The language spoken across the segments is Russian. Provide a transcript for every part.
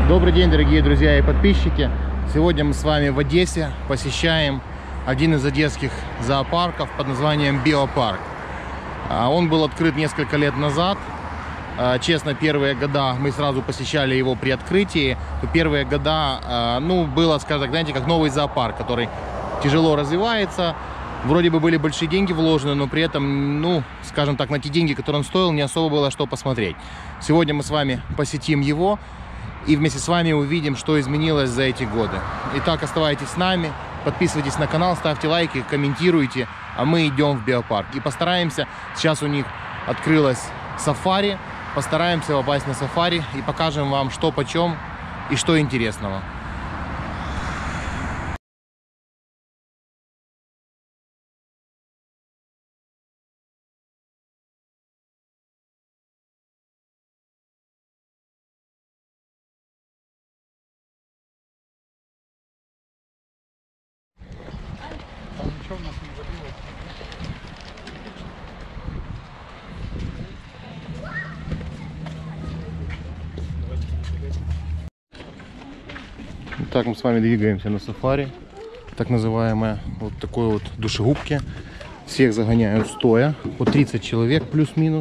Добрый день, дорогие друзья и подписчики! Сегодня мы с вами в Одессе посещаем один из одесских зоопарков под названием Биопарк. Он был открыт несколько лет назад. Честно, первые года мы сразу посещали его при открытии. Первые года, было, скажем так, знаете, как новый зоопарк, который тяжело развивается. Вроде бы были большие деньги вложены, но при этом, скажем так, на те деньги, которые он стоил, не особо было что посмотреть. Сегодня мы с вами посетим его и вместе с вами увидим, что изменилось за эти годы. Итак, оставайтесь с нами, подписывайтесь на канал, ставьте лайки, комментируйте, а мы идем в Биопарк. И постараемся, сейчас у них открылось сафари, постараемся попасть на сафари и покажем вам, что почем и что интересного. Так, мы с вами двигаемся на сафари, так называемое, вот такой вот душегубки. Всех загоняют стоя, по 30 человек плюс-минус.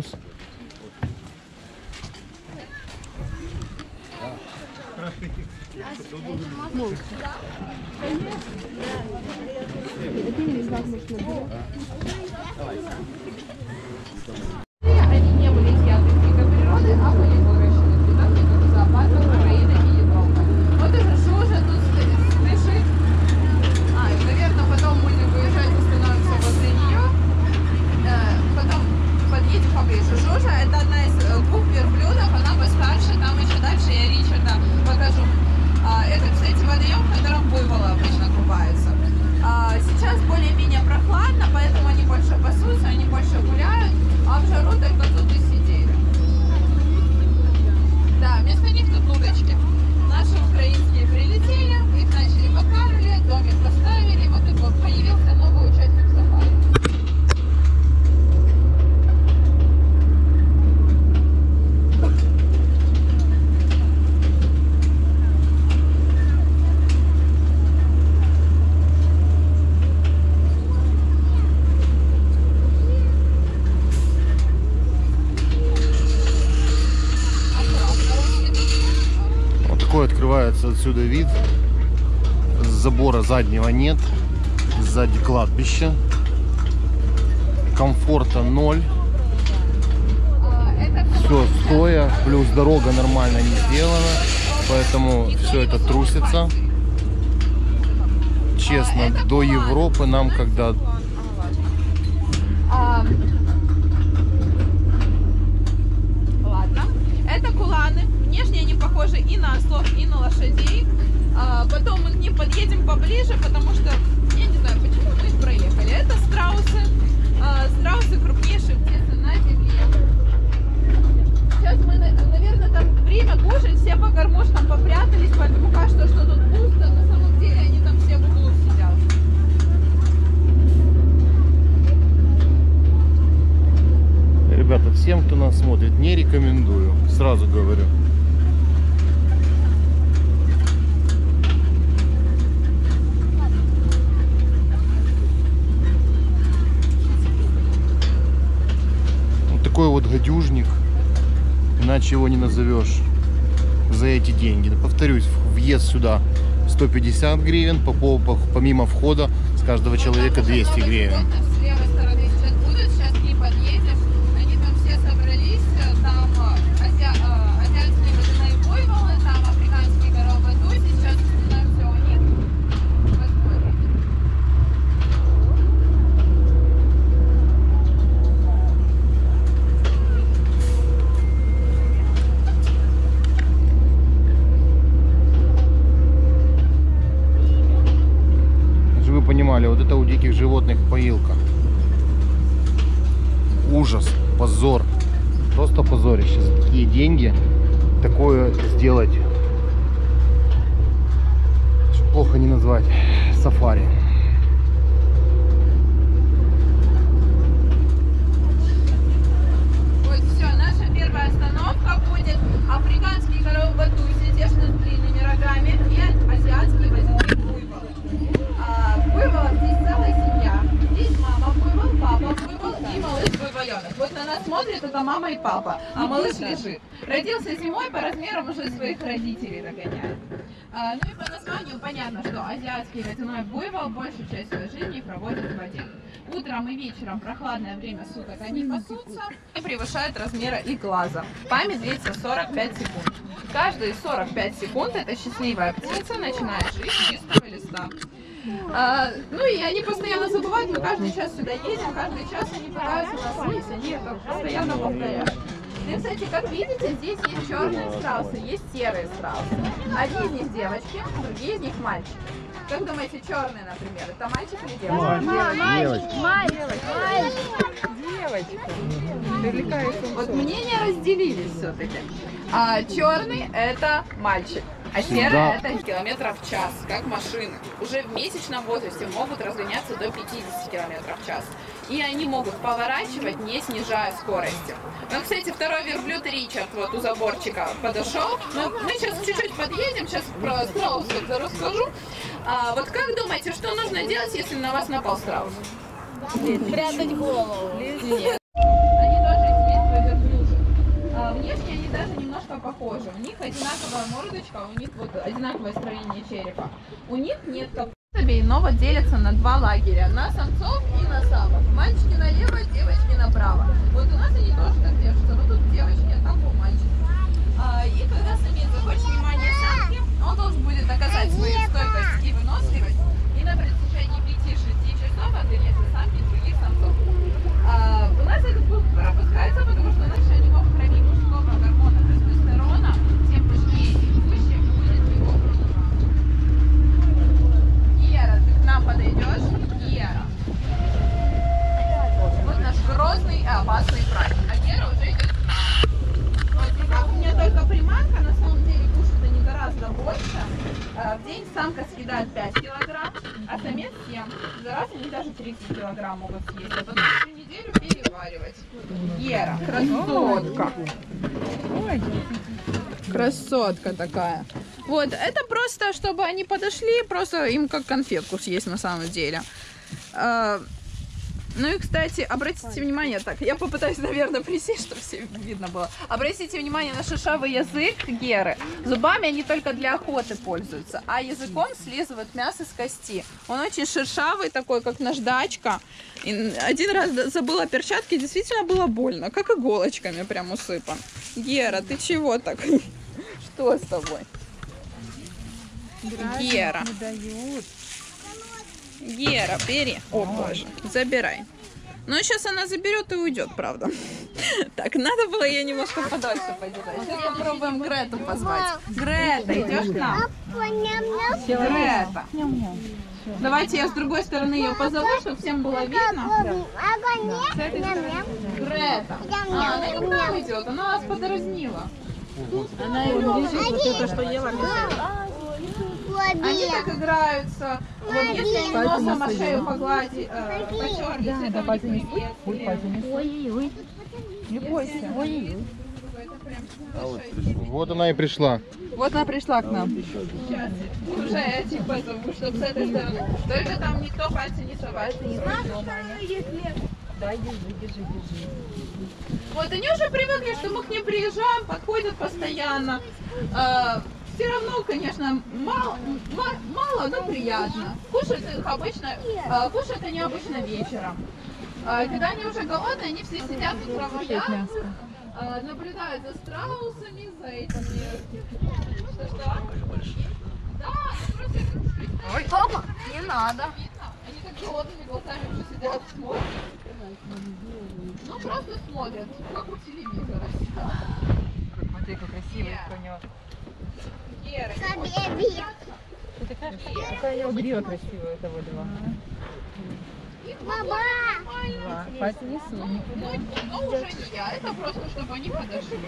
Они не были изъяты из дикой природы, а были выращены в бетонных зоопарках Украины и Европы. Вот и хорошо уже тут спешит. И, наверное, потом будем выезжать, остановимся возле нее. Потом подъедем поближе. Жожа — это одна из двух верблюдов, она постарше. Там еще дальше я Ричарда покажу. Это, кстати, водоем, в котором буйволы обычно купаются. Сейчас более-менее прохладно, поэтому они больше пасутся, они больше гуляют, а в жару только тут и сидели. Да, вместо них тут удочки. Наши украинские прилетели, их начали покармливать, домик поставили, вот тут вот появился новый участник сафари. Открывается отсюда вид. Забора заднего нет. Сзади кладбище. Комфорта 0. Все стоя. Плюс дорога нормально не сделана. Поэтому все это трусится. Честно, до Европы нам когда... Ладно. Это куланы. Внешне они похожи и на ослов, и на лошадей. Потом мы к ним подъедем поближе, потому что, я не знаю, почему мы их проехали. Это страусы. Страусы крупнейшие птицы на земле. Сейчас мы, наверное, там время кушать, все по кормушкам попрятались, поэтому кажется, что тут пусто. На самом деле они там все в углу сидят. Ребята, всем, кто нас смотрит, не рекомендую. Сразу говорю. Вот такой вот гадюжник. Иначе его не назовешь за эти деньги. Повторюсь, въезд сюда 150 гривен, помимо входа с каждого человека 200 гривен. С левой стороны сейчас будут, сейчас к ним подъедешь. Они там все собрались, там азиатские водяные буйволы, там африканские коровы туси. Сейчас остановимся у них. Посмотрим. Чтобы вы понимали, вот это у диких животных поилка. Ужас, позор, просто позорище. За такие деньги такое сделать, плохо не назвать, сафари. Вот все, наша первая остановка будет африканские коровы туси, те, что длинные. на нас смотрит, это мама и папа, а малыш лежит. Родился зимой, по размерам уже своих родителей догоняет. Ну и по названию понятно, что азиатский водяной буйвол большую часть своей жизни проводит в воде. Утром и вечером, прохладное время суток, они пасутся и превышают размеры их глаза. Память длится 45 секунд. Каждые 45 секунд эта счастливая птица начинает жить с чистого листа. Ну и они постоянно забывают, мы каждый час сюда едем, каждый час они пытаются нас съесть, они это постоянно повторяют. И, кстати, как видите, здесь есть черные страусы, есть серые страусы. Одни из них девочки, другие из них мальчики. Как думаете, черный, например, это мальчик или девочка? Девочка. Вот мнения разделились все-таки. Черный это мальчик, а серый это километров в час, как машины. Уже в месячном возрасте могут разгоняться до 50 километров в час. И они могут поворачивать, не снижая скорости. Ну, кстати, второй верблюд Ричард вот у заборчика подошел. Мы сейчас чуть-чуть подъедем, сейчас про страусов расскажу. Вот как думаете, что нужно делать, если на вас напал страус? Прятать голову. Нет. Они тоже из семейства верблюжьих. Внешне они даже немножко похожи. У них одинаковая мордочка, у них вот одинаковое строение черепа. У них нет особей, но вот делятся на два лагеря. На самцов и на самок. Мальчики налево, девочки направо. Вот у нас они тоже так держатся. Но тут девочки, а там у мальчиков. И когда самец захочет внимание самки, он должен будет доказать свою стойкость и выносливость. И на протяжении 5-6 часов отгонять за самки других самцов. У нас этот пункт пропускается, потому что иначе у него в крови мужского гормона тестостерона, тем пышнее и гуще будет его грудь. Гера, ты к нам подойдешь? Гера. Вот наш грозный и опасный враг. А Гера уже идет к нам. Вот, у меня только приманка, на самом деле кушают они гораздо больше. В день самка съедает 5 килограмм, а самец 7. За раз они даже 30 килограмм могут съесть, а потом всю неделю переваривать. Гера, красотка. Красотка такая. Вот, это просто, чтобы они подошли, просто им как конфетку съесть на самом деле. Ну и, кстати, обратите внимание, так, я попытаюсь, наверное, присесть, чтобы всем видно было. Обратите внимание на шершавый язык Геры. Зубами они только для охоты пользуются, а языком слизывают мясо с кости. Он очень шершавый, такой, как наждачка. И один раз забыла перчатки, действительно было больно, как иголочками прям усыпан. Гера, ты чего так? Что с тобой? Гера. Гера, бери. О, боже, забирай. Ну, сейчас она заберет и уйдет, правда. Так, надо было ее немножко подольше подержать. Сейчас попробуем Грету позвать. Грета, идешь к нам? Грета. Давайте я с другой стороны ее позову, чтобы всем было видно. С этой стороны. Грета. Она не к нам идет, она вас подразнила. Она ее лежит, вот это, что ела, Они так играются. Вот если они носом о шею погладить, потерлись, это пальцы не Ой-ой-ой. Не бойся. Ой-ой-ой. Вот она и пришла. Вот она пришла к нам. Сейчас. Уже я типа зову, чтобы с этой стороны. Только там никто пальцы не совает. Дай, держи. Вот они уже привыкли, что мы к ним приезжаем, подходят постоянно. Все равно, конечно, мало, но приятно. Кушают они обычно вечером. Когда они уже голодные, они все сидят в травоях, наблюдают за страусами, за этими... Что? Да, просто... Ой, папа, не надо. Они так голодными глазами уже сидят, смотрят. Ну, просто смотрят, как у телевизора. Смотри, как красивый у него. Гера, какая грива красивая, этого два. Пальцы не суй. Но уже не я, это просто, чтобы они подошли.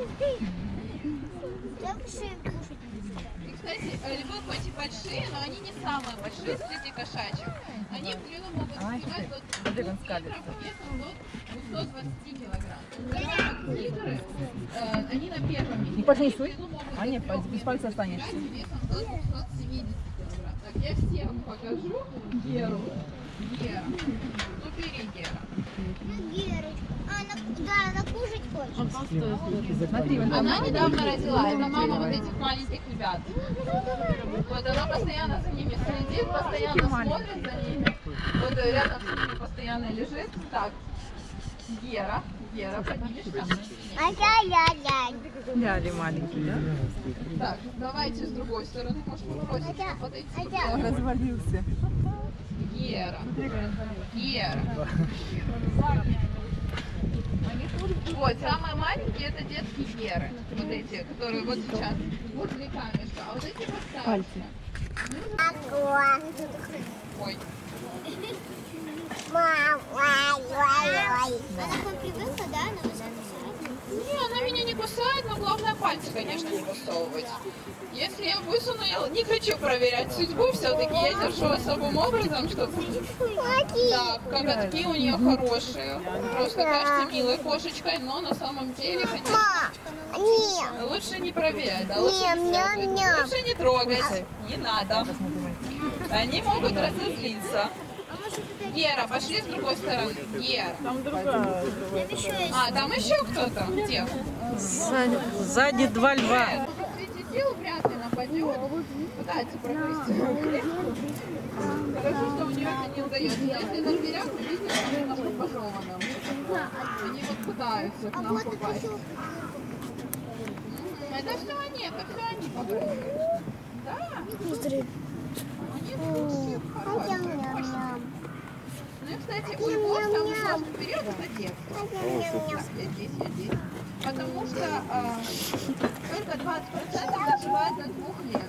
И, кстати, львы хоть и большие, но они не самые большие среди кошачьих. Они в длину могут достигать до 2 метров, весом до 120 килограмм. Тигры, они на первом месте. Не пальцы не суй. А нет, без пальца останешься. Весом до 270 килограмм. Так, я всем покажу Геру. Гера. Ну, бери, Гера. Да, накушать хочешь. Смотри, вон там Она недавно родила, это мама вот этих маленьких ребят. Вот она постоянно за ними следит, постоянно смотрит за ними. Вот рядом с ними постоянно лежит. Так, Гера, поднимешься? ляли маленький, да? Так, давайте с другой стороны, может попросите подойти. Развалился. Гера. Вот, самые маленькие это детки Геры. Вот эти, которые вот сейчас возле камешка. А вот эти постарше. Ой. Она к вам привыкла, да? Она вас Не, она меня не кусает, но главное пальцы, конечно, не высовывать. Если я высуну, я не хочу проверять судьбу, все-таки я держу особым образом, чтобы... Да, коготки у нее хорошие. Просто кажется милой кошечкой, но на самом деле, конечно, лучше не проверять, да, лучше не трогать, не надо. Они могут разозлиться. Гера, пошли с другой стороны. Гера. Там другая. А, там еще кто-то? Где? Сзади 2 льва. Среди дел вряд ли нападет. Пытается прогрести клетку. Хорошо, что у нее это не удается. Если на дверях, то видно, что немножко пожеванным. Они вот пытаются к нам попасть. Это все они, попробуют. Да. Они все хорошие. Ну и, кстати, у львов самый сложный период это детство. Я здесь. Потому что только 20% доживает до 2 лет.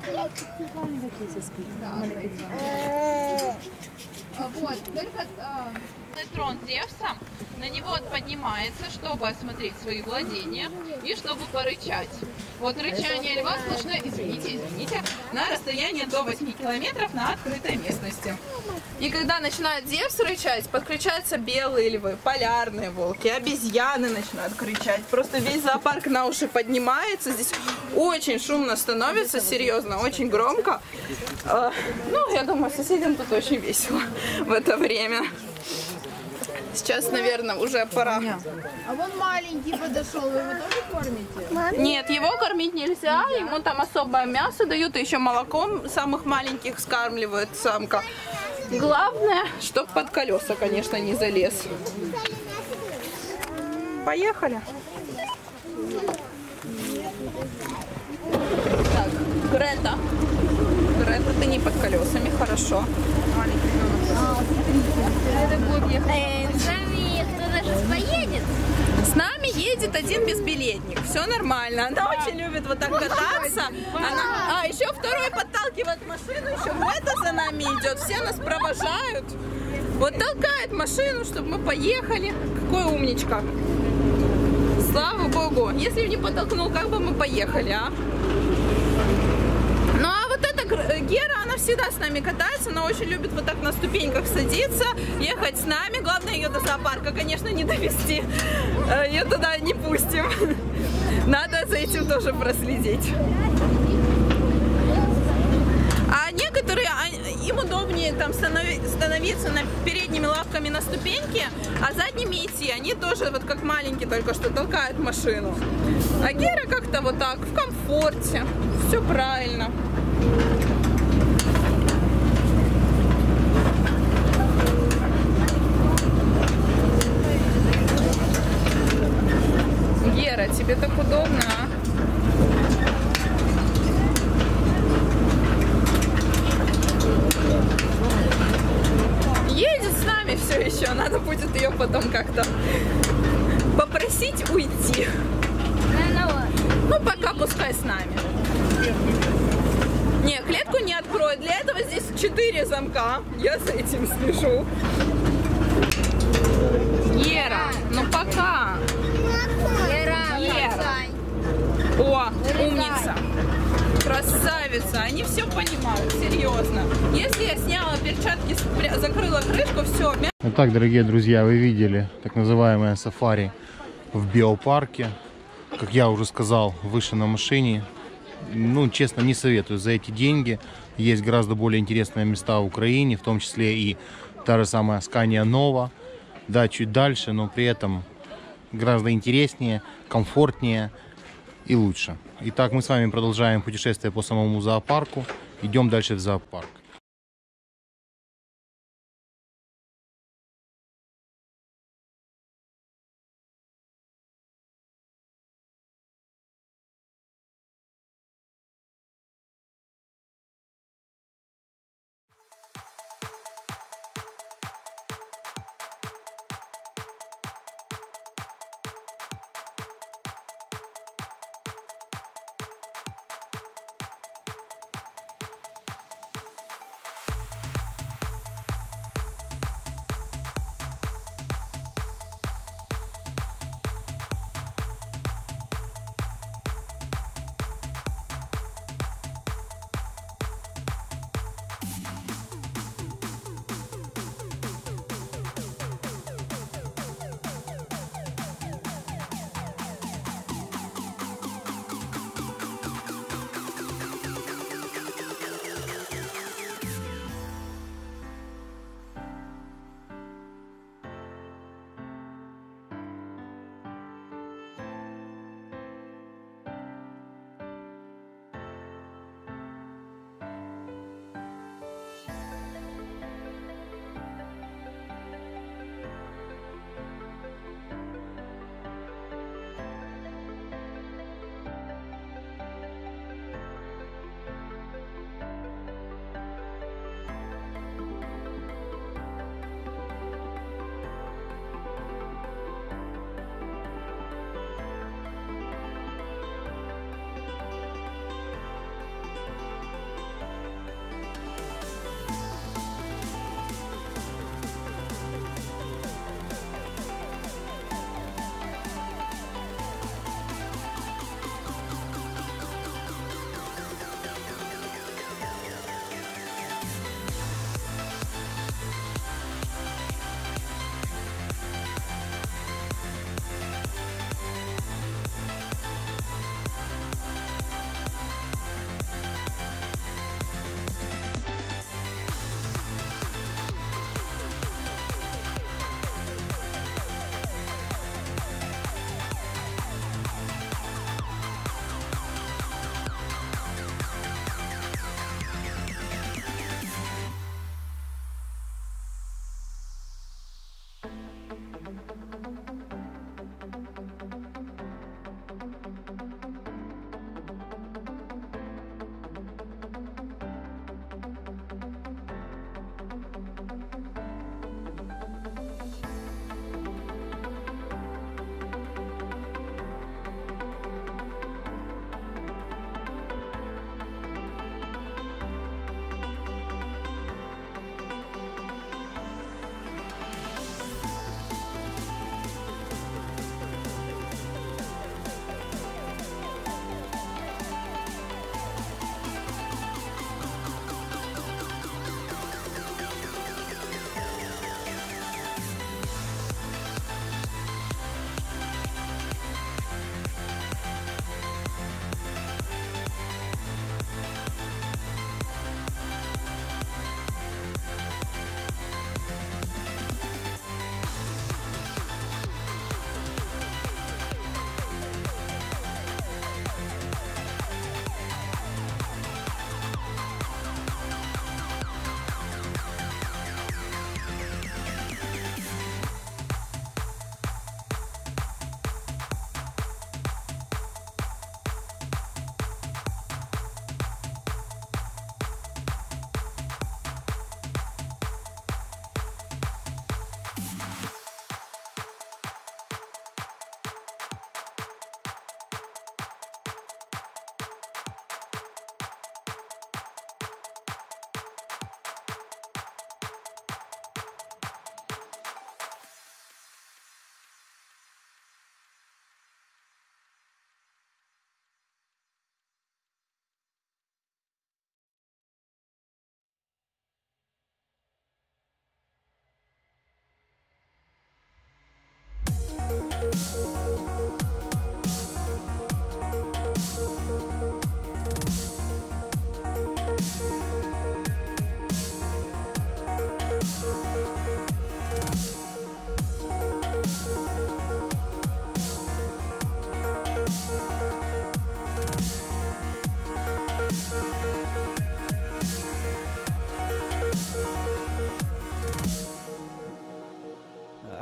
Вот, только трон Зевса, на него он поднимается, чтобы осмотреть свои владения и чтобы порычать. Вот рычание льва слышно, извините, на расстоянии до 8 километров на открытой местности. И когда начинает Зевс рычать, подключаются белые львы, полярные волки, обезьяны начинают кричать. Просто весь зоопарк на уши поднимается. Здесь очень шумно становится, серьезно, очень громко. Ну, я думаю, соседям тут очень весело в это время. Сейчас, наверное, уже пора. А вон маленький подошел, вы его тоже кормите? Нет, его кормить нельзя, ему там особое мясо дают, и еще молоком самых маленьких скармливает самка. Главное, чтоб под колеса, конечно, не залез. Поехали. Так, Грета, ты не под колесами, хорошо. С нами кто-то поедет? С нами едет один безбилетник, все нормально. Она очень любит вот так кататься. А еще второй подталкивает машину, еще Грета за нами идет. Все нас провожают. Вот толкает машину, чтобы мы поехали. Какой умничка. Слава богу. Если бы не подтолкнул, как бы мы поехали, а? Ну а вот эта Гера, она всегда с нами катается, она очень любит вот так на ступеньках садиться, ехать с нами. Главное ее до зоопарка, конечно, не довести. Ее туда не пустим. Надо за этим тоже проследить. А некоторые, им удобнее там становиться передними лапками на ступеньке, а задними идти. Они тоже вот как маленькие только что толкают машину. А Гера как-то вот так, в комфорте. Все правильно. Гера, тебе так удобно, а? Едет с нами все еще, надо будет ее потом как-то попросить уйти. Ну, пока пускай с нами. Не, клетку не откроет. Для этого здесь 4 замка. Я за этим слежу. Гера, ну пока. Гера. О, умница. Красавица. Они все понимают, серьезно. Если я сняла перчатки, закрыла крышку, все. Итак, дорогие друзья, вы видели так называемое сафари в биопарке. Как я уже сказал, выше на машине. Ну, честно, не советую. За эти деньги есть гораздо более интересные места в Украине, в том числе и та же самая Scania Nova. да, чуть дальше, но при этом гораздо интереснее, комфортнее и лучше. Итак, мы с вами продолжаем путешествие по самому зоопарку. Идем дальше в зоопарк.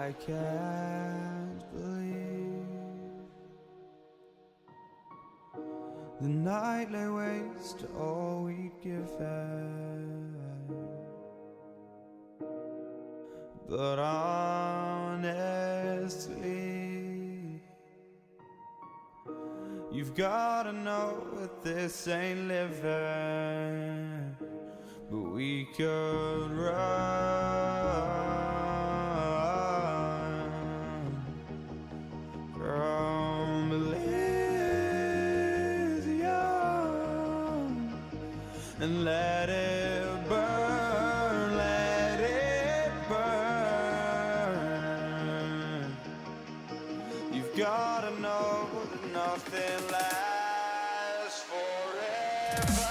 I can't believe the night lay waste to all we'd given. But honestly, you've gotta know that this ain't living. But we could run from Elysium and let it burn, let it burn. You've gotta know that nothing lasts forever.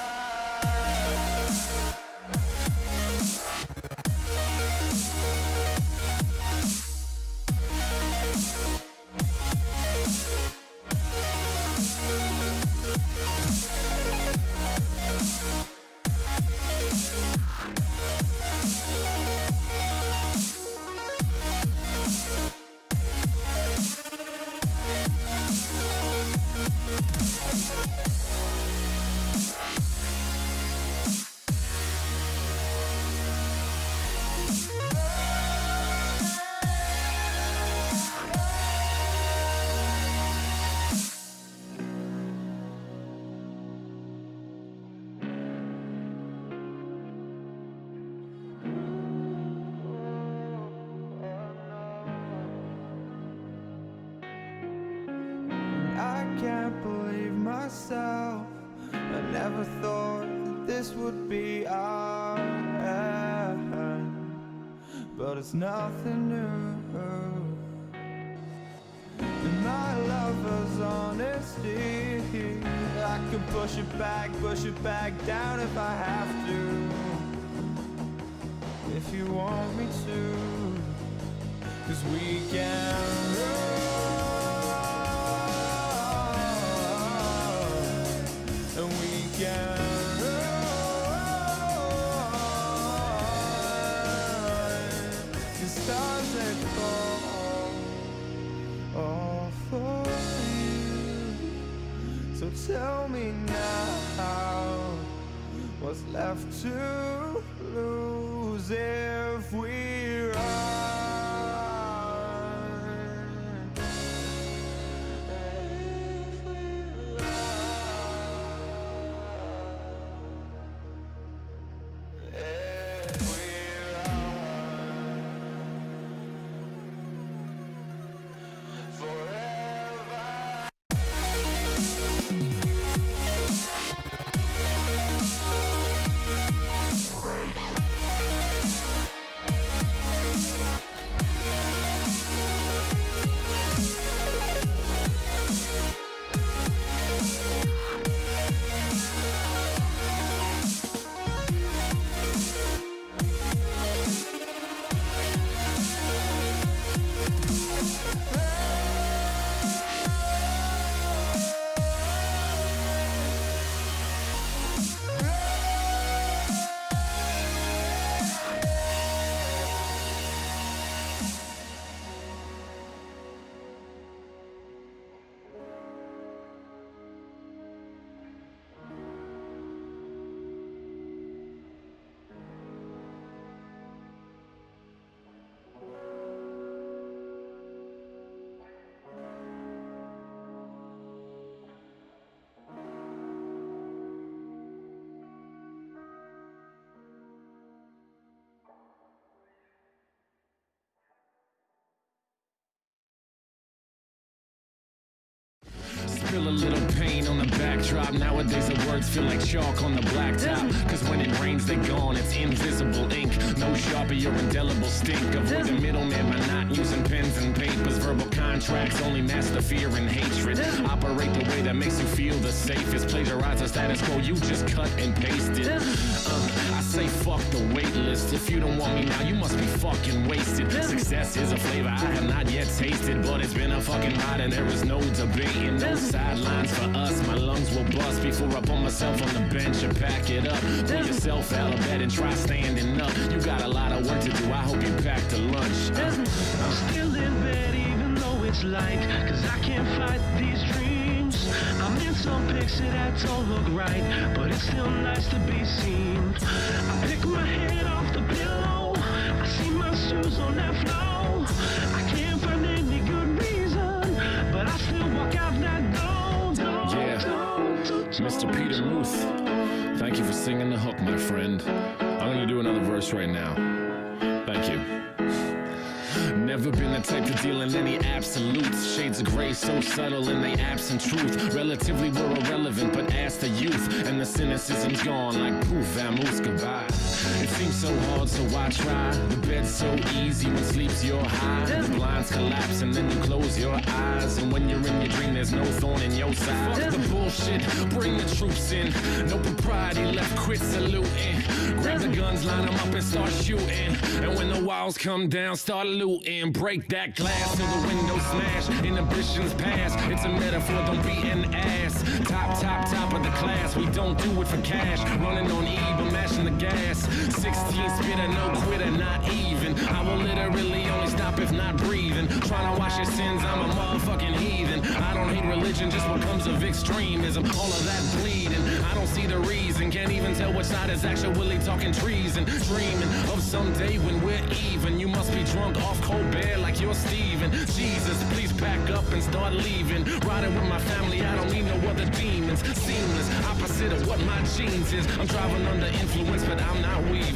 I can't believe myself. I never thought that this would be our end, but it's nothing new. And my lover's honesty, I can push it back down if I have to. If you want me to, 'cause we can run. The stars that fall all for you. So tell me now, what's left to lose if we run? Feel a little pain on the backdrop. Nowadays the words feel like chalk on the blacktop. Cause when it rains they're gone, it's invisible ink. No Sharpie or indelible stink. Avoid the middleman by not using pens and papers. Verbal contracts only master fear and hatred. Operate the way that makes you feel the safest. Plagiarize the status quo, you just cut and paste it. I say fuck the wait list. If you don't want me now, you must be fucking wasted. Success is a flavor I have not yet tasted, but it's been a fucking ride and there is no debating. No sidelines for us, my lungs will bust before I put myself on the bench and pack it up. Pull yourself out of bed and try standing up. You got a lot of work to do, I hope you packed a lunch. I'm still in bed even though it's light, cause I can't fight these dreams. I'm in some picture that don't look right, but it's still nice to be seen. I pick my head off the pillow, I see my shoes on that floor. I can't find any good reason, but I still walk out that door. Yeah, Mr. Peter Muth, thank you for singing the hook, my friend. I'm gonna do another verse right now. Thank you. Never been the type to deal in any absolutes. Shades of gray so subtle in they absent truth. Relatively we're irrelevant, but ask the youth, and the cynicism's gone like poof, vamoose, goodbye. It seems so hard, so why try? The bed's so easy when sleep's your high. The blinds collapse and then you close your eyes, and when you're in your dream there's no thorn in your side. Fuck the bullshit, bring the troops in. No propriety left, quit saluting. Grab the guns, line them up and start shooting. And when the walls come down, start looting. Break that glass till the window smash. Inhibitions pass, it's a metaphor, don't be an ass. Top of the class, we don't do it for cash. Running on E, but mashing the gas. 16 spitter, no quitter, not even. I will literally only stop if not breathing. Trying to wash your sins, I'm a motherfucking heathen. I don't hate religion, just what comes of extremism. All of that bleeding, I don't see the reason. Can't even tell which side is actually talking treason. Dreaming of someday when we're even. You must be drunk off cold beer like you're Steven. Jesus, please pack up and start leaving. Riding with my family, I don't need no other demons. Seamless, opposite of what my genes is. I'm driving under influence, but I'm not weaving.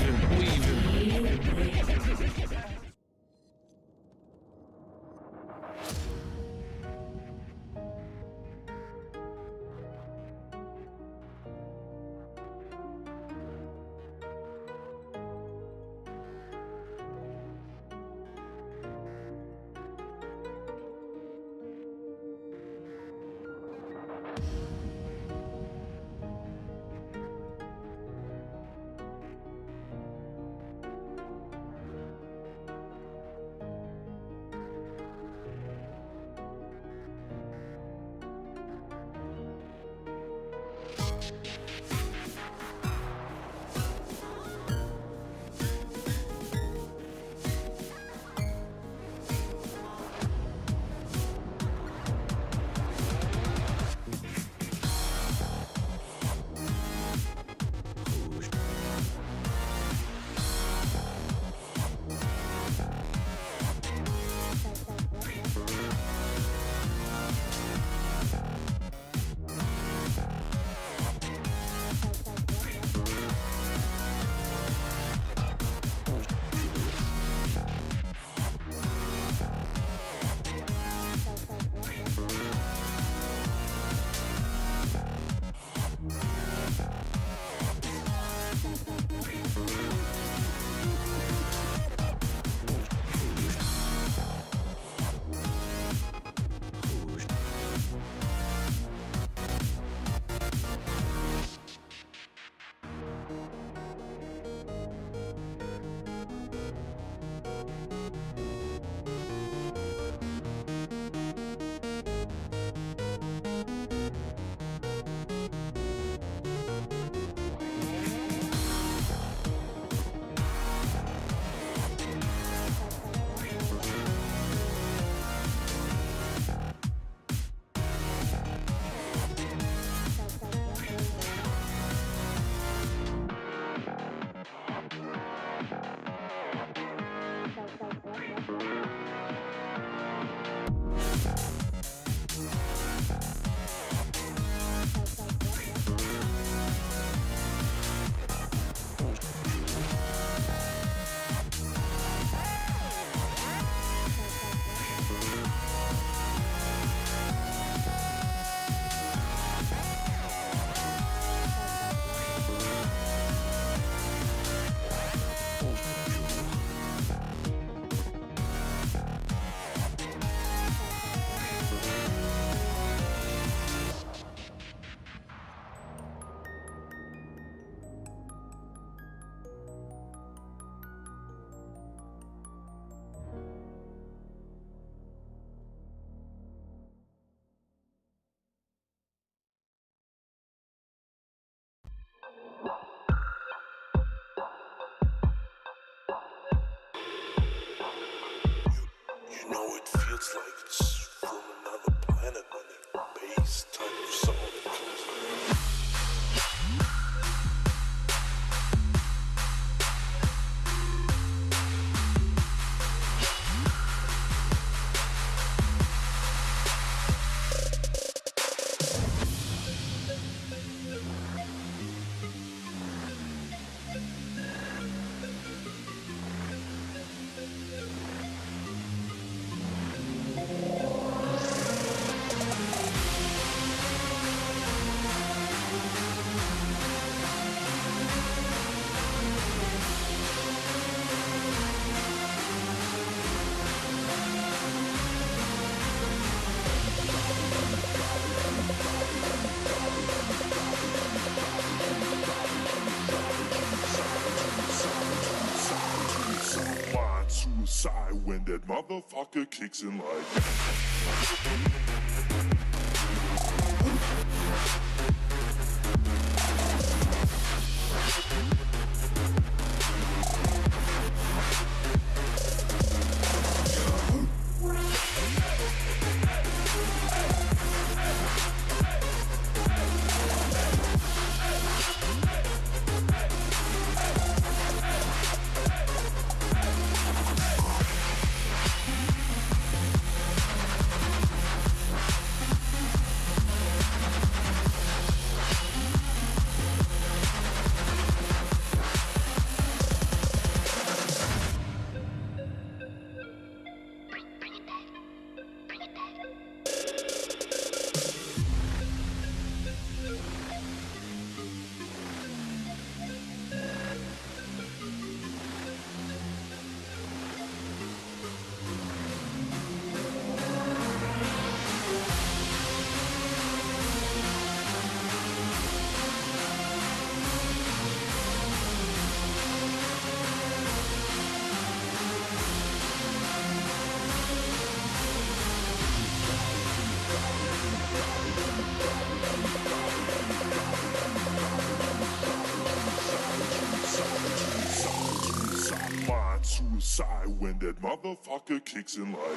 know it feels like it's from another planet when that bass type of sound comes in. Suicide when that motherfucker kicks in like suicide when that motherfucker kicks in like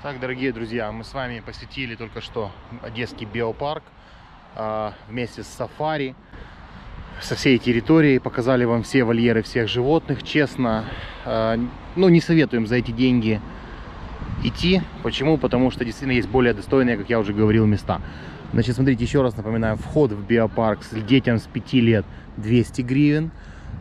Так, дорогие друзья, мы с вами посетили только что Одесский биопарк вместе с сафари, со всей территории, показали вам все вольеры всех животных. Честно, не советуем за эти деньги идти. Почему? Потому что действительно есть более достойные, как я уже говорил, места. Значит, смотрите, еще раз напоминаю, вход в биопарк детям с 5 лет 200 гривен,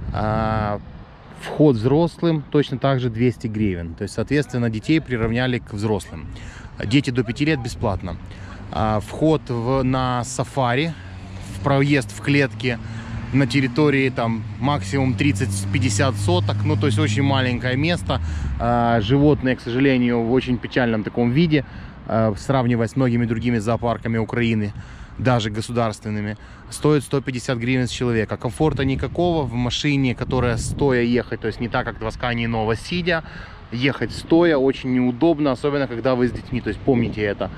вход взрослым точно так же 200 гривен. То есть, соответственно, детей приравняли к взрослым. Дети до 5 лет бесплатно. Вход на сафари, в проезд в клетке на территории там максимум 30-50 соток, ну то есть очень маленькое место. Животные, к сожалению, в очень печальном таком виде, сравнивая с многими другими зоопарками Украины, даже государственными, стоит 150 гривен с человека. Комфорта никакого в машине, которая стоя ехать, то есть не так, как в Аскании Нова сидя, ехать стоя очень неудобно, особенно когда вы с детьми, то есть помните это.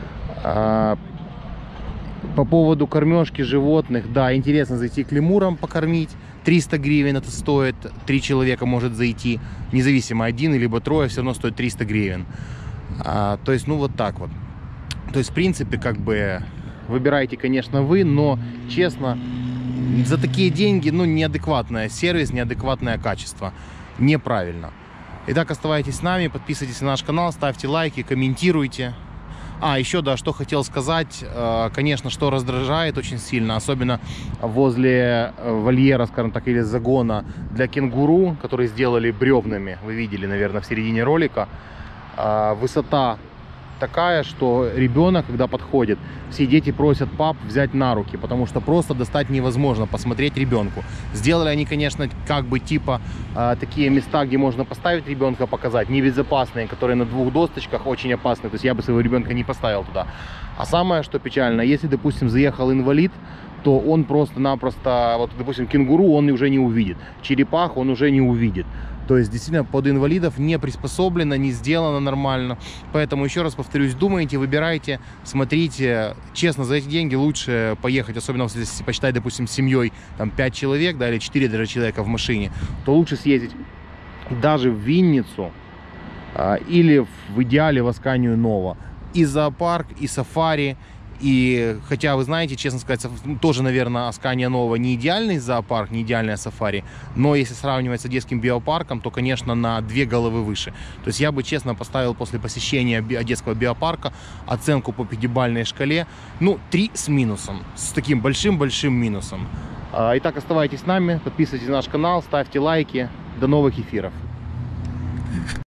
По поводу кормежки животных, да, интересно зайти к лемурам покормить. 300 гривен это стоит, 3 человека может зайти, независимо, один либо трое, все равно стоит 300 гривен. То есть, ну вот так вот. То есть, в принципе, как бы, выбирайте, конечно, вы, но, честно, за такие деньги, ну, неадекватный сервис, неадекватное качество. Неправильно. Итак, оставайтесь с нами, подписывайтесь на наш канал, ставьте лайки, комментируйте. Еще, да, что хотел сказать, конечно, что раздражает очень сильно, особенно возле вольера, скажем так, или загона для кенгуру, который сделали бревнами, вы видели, наверное, в середине ролика, высота такая, что ребенок, когда подходит, все дети просят пап взять на руки, потому что просто достать невозможно, посмотреть ребенку. Сделали они, конечно, как бы типа такие места, где можно поставить ребенка, показать, небезопасные, которые на 2 досточках, очень опасные, то есть я бы своего ребенка не поставил туда. А самое, что печально, если, допустим, заехал инвалид, то он просто-напросто, вот, допустим, кенгуру он уже не увидит, черепах он уже не увидит. То есть, действительно, под инвалидов не приспособлено, не сделано нормально. Поэтому, еще раз повторюсь, думайте, выбирайте, смотрите. Честно, за эти деньги лучше поехать, особенно если посчитать, допустим, с семьей, там, 5 человек, да, или 4 даже человека в машине, то лучше съездить даже в Винницу или в идеале в Асканию Нова. И зоопарк, и сафари. И хотя, вы знаете, честно сказать, тоже, наверное, Аскания Нова не идеальный зоопарк, не идеальная сафари, но если сравнивать с Одесским биопарком, то, конечно, на 2 головы выше. То есть я бы, честно, поставил после посещения Одесского биопарка оценку по 5-бальной шкале, 3 с минусом, с таким большим-большим минусом. Итак, оставайтесь с нами, подписывайтесь на наш канал, ставьте лайки. До новых эфиров.